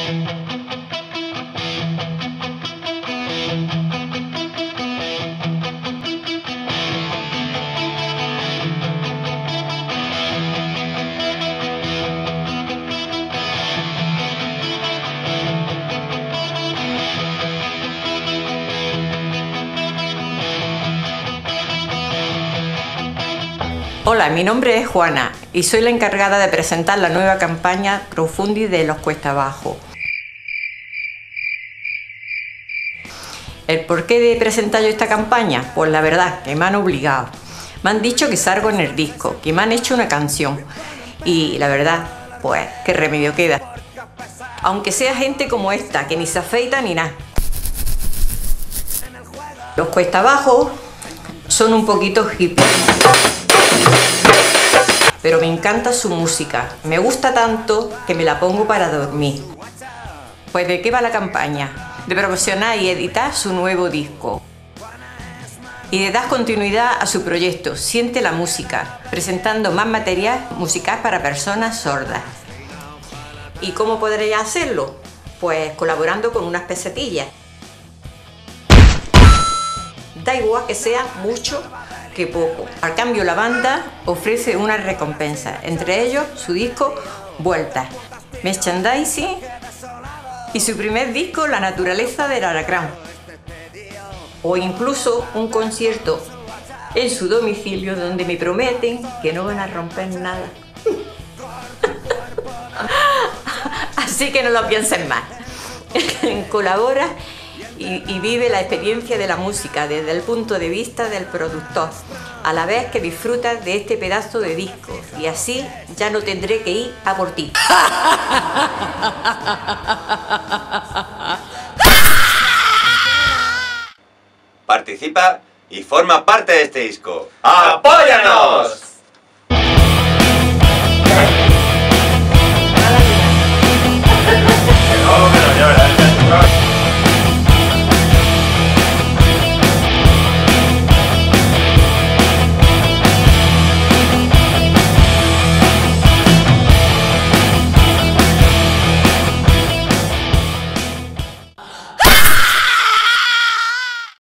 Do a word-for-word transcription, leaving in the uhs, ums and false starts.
Hola, mi nombre es Juana y soy la encargada de presentar la nueva campaña crowdfunding de Los Cuesta Abajo. ¿El porqué de presentar yo esta campaña? Pues la verdad, que me han obligado. Me han dicho que salgo en el disco, que me han hecho una canción. Y la verdad, pues, qué remedio queda. Aunque sea gente como esta, que ni se afeita ni nada. Los Cuesta Abajo son un poquito hippies. Pero me encanta su música, me gusta tanto que me la pongo para dormir. Pues ¿de qué va la campaña? De promocionar y editar su nuevo disco. Y de dar continuidad a su proyecto Siente la Música, presentando más material musical para personas sordas. ¿Y cómo podréis hacerlo? Pues colaborando con unas pesetillas. Da igual que sea mucho que poco. Al cambio, la banda ofrece una recompensa, entre ellos su disco Vueltas, merchandising y su primer disco La Naturaleza del Alacrán, o incluso un concierto en su domicilio donde me prometen que no van a romper nada. Así que no lo piensen más. Colabora Y, y vive la experiencia de la música desde el punto de vista del productor, a la vez que disfrutas de este pedazo de disco, y así ya no tendré que ir a por ti. Participa y forma parte de este disco. ¡Apóyanos!